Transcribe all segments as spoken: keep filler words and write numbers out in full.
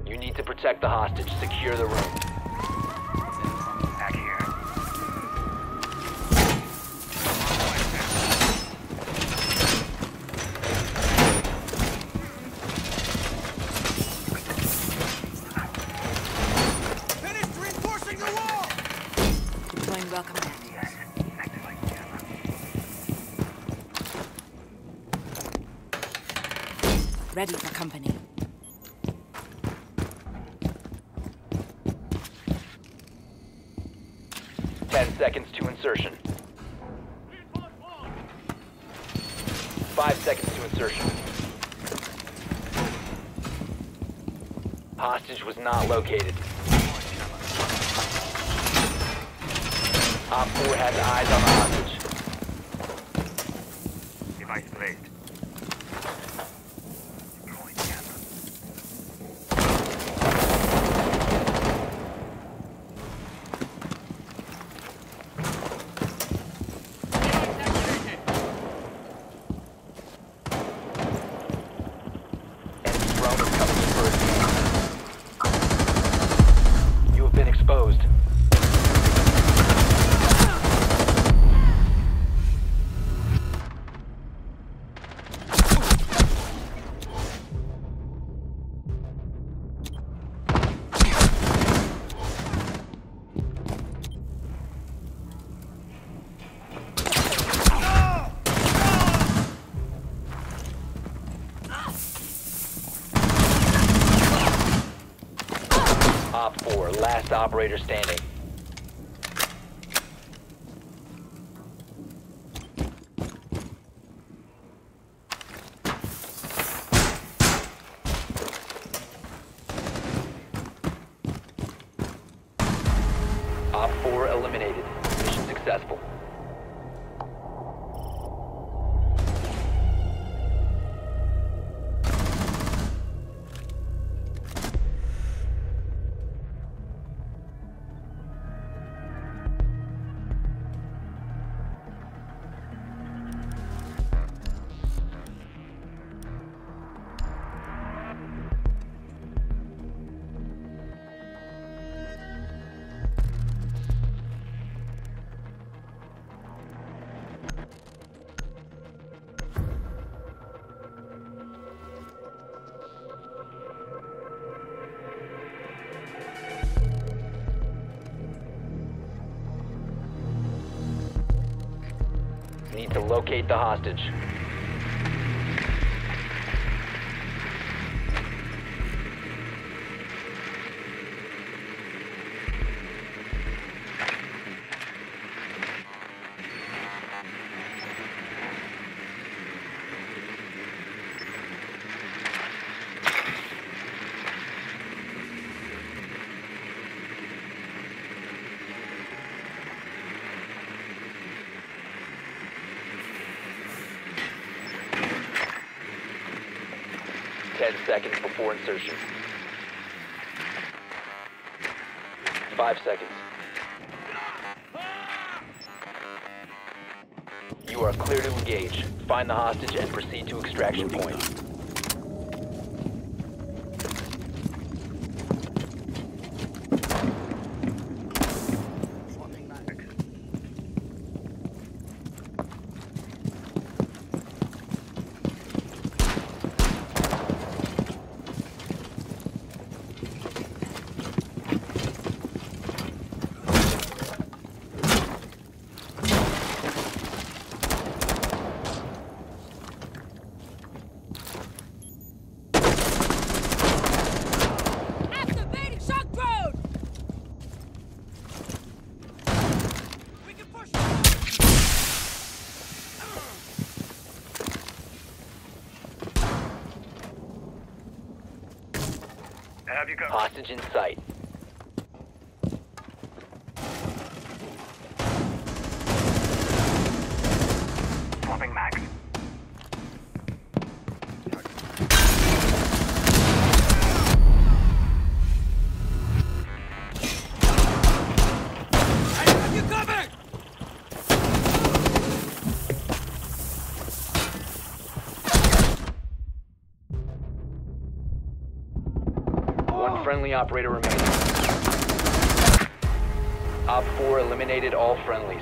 You need to protect the hostage. Secure the room. Back here. Finished reinforcing the wall! Deploying welcome mat. Yes. Activate camera. Ready for company. Ten seconds to insertion. Five seconds to insertion. Hostage was not located. Op four has eyes on the hostage. Device placed. Deploying camera. Enemy drone is coming in for a scan. You have been exposed. Op four, last operator standing. Op four eliminated. Mission successful. Need to locate the hostage. Ten seconds before insertion. Five seconds. You are clear to engage. Find the hostage and proceed to extraction point. Activating shock drone! We can push! Have you go? Hostage in sight. Swapping max. I have you covered! One One friendly operator remaining. Op four eliminated all friendlies.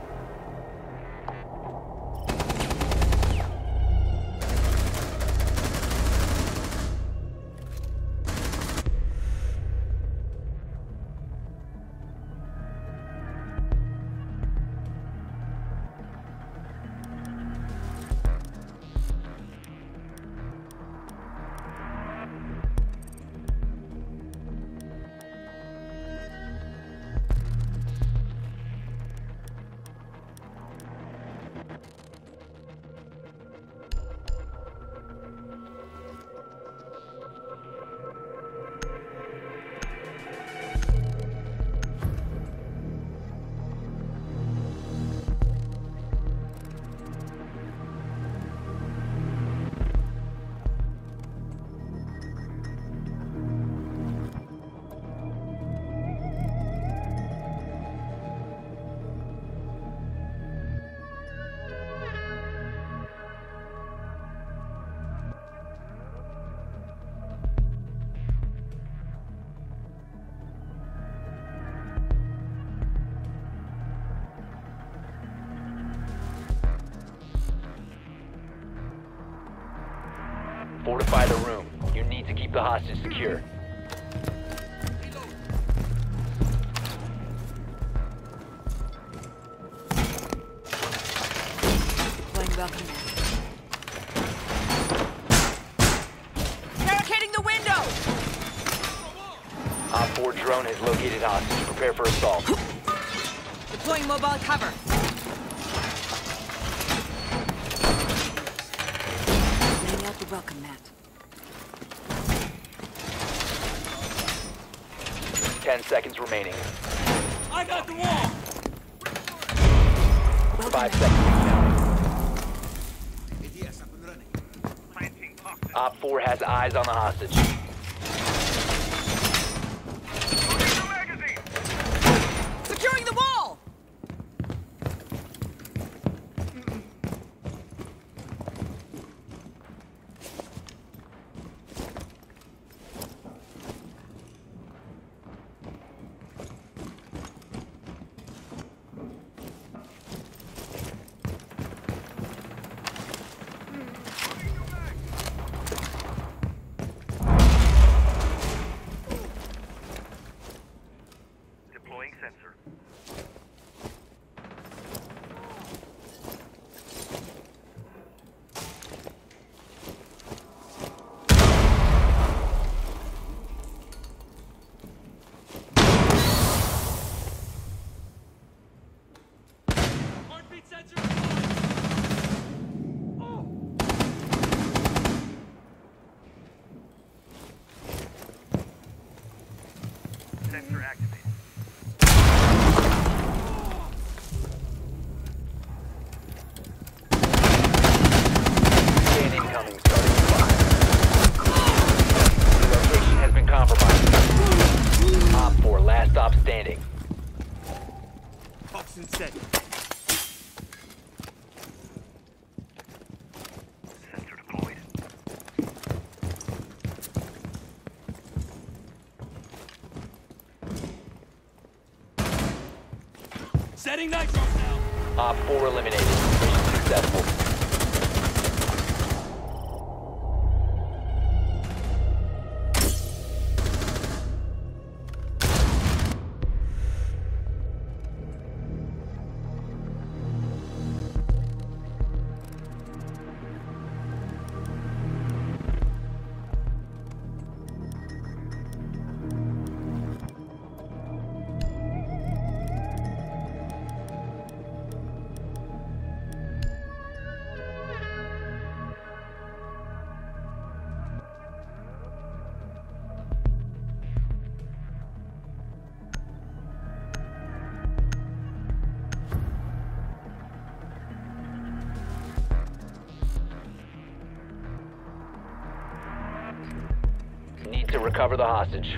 Fortify the room. You need to keep the hostage secure. Deploying welcome mat. Barricading the window! Op four drone has located hostage. Prepare for assault. Deploying mobile cover. Laying out the welcome mat. Ten seconds remaining. I got the wall! Welcome Five mat. seconds counting. Yes, up and running. Planting toxin. Op four has eyes on the hostage. Loading the magazine. Securing the wall! Deploying sensor. Heartbeat sensor. Sensor activated. Scan incoming starting in five. The location has been compromised. Op four last stop standing. Toxin set. Sensor deployed. Setting nitro now. Op four eliminated. Mission successful. Need to recover the hostage.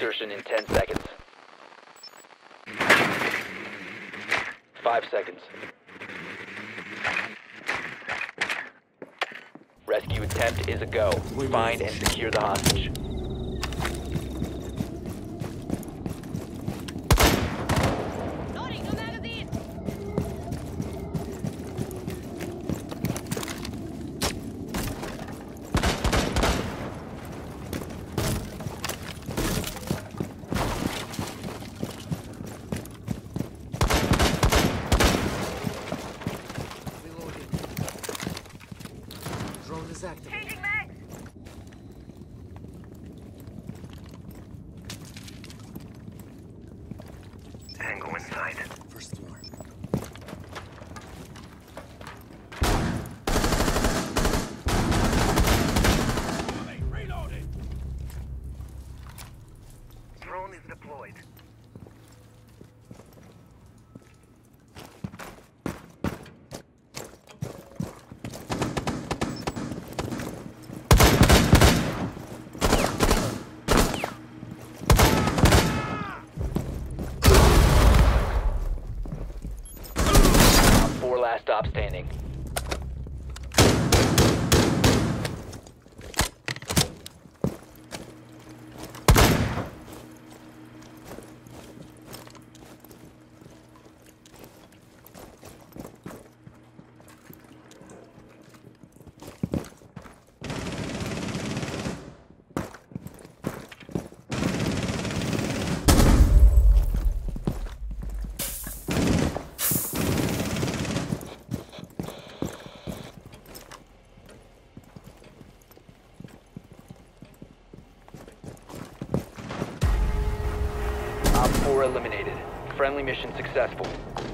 insertion in ten seconds. Five seconds. Rescue attempt is a go. Find and secure the hostage. Loading the magazine! Reloading. Drone is active. Changing mags. Tango inside. First floor. Reloading. Drone is deployed. Four last stop standing. Op four eliminated. Friendly mission successful.